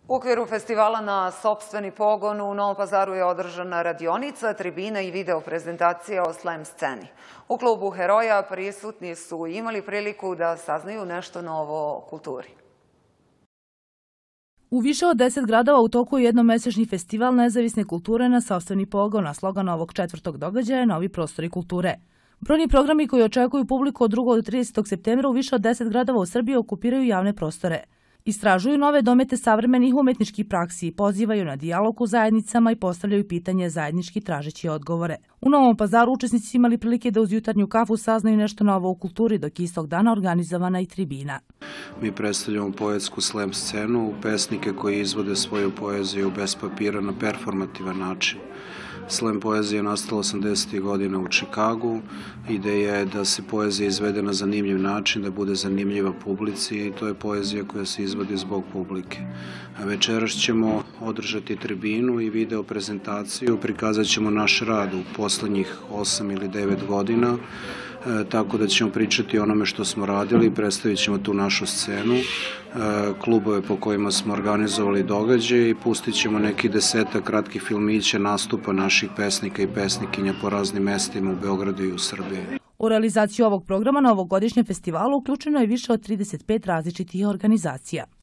U okviru festivala Na sopstveni pogon u Novom Pazaru je održana radionica, tribina i video prezentacija o slam sceni. U klubu Heroja prisutni su imali priliku da saznaju nešto novo o kulturi. U više od 10 gradova u toku je jednomesečni festival nezavisne kulture Na sopstveni pogon, a slogan ovog četvrtog događaja je Novi prostori kulture. Brojni programi koji očekuju publiku od 2. do 30. septembra u više od 10 gradova u Srbiji okupiraju javne prostore. Istražuju nove domete savremenih umetničkih praksi, pozivaju na dijalog u zajednicama i postavljaju pitanje zajednički tražeći odgovore. U Novom Pazaru učesnici su imali prilike da uz jutarnju kafu saznaju nešto novo u kulturi, dok istog dana organizovana i tribina. Mi predstavljamo poetsku slam scenu, pesnike koji izvode svoju poeziju bez papira na performativan način. Slam poezija je nastala 80. godina u Čikagu. Ideja je da se poezija izvede na zanimljiv način, da bude zanimljiva publici i to je poezija koja se izvodi zbog publike. Večeras ćemo održati tribinu i video prezentaciju, prikazat ćemo naš rad u poslednjih 8 ili 9 godina, tako da ćemo pričati o onome što smo radili, predstavit ćemo tu našu scenu, klubove po kojima smo organizovali događaje i pustit ćemo neki 10 kratkih filmića nastupa naših pesnika i pesnikinja po raznim mestima u Beogradu i u Srbiji. U realizaciju ovog programa na ovogodišnjem festivalu uključeno je više od 35 različitih organizacija.